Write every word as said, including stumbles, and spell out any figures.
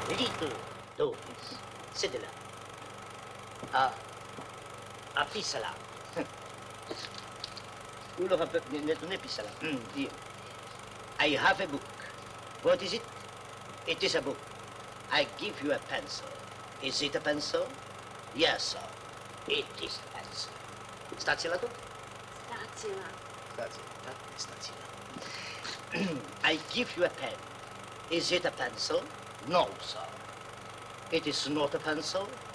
little doggies. Sit down. Ah, a pisala. Ulo have ne pisala. Here. I have a book. What is it? It is a book. I give you a pencil. Is it a pencil? Yes, sir. It is a pencil. Stacila to? Stacila. Stacila. Stacila. I give you a pen. Is it a pencil? No, sir. It is not a pencil.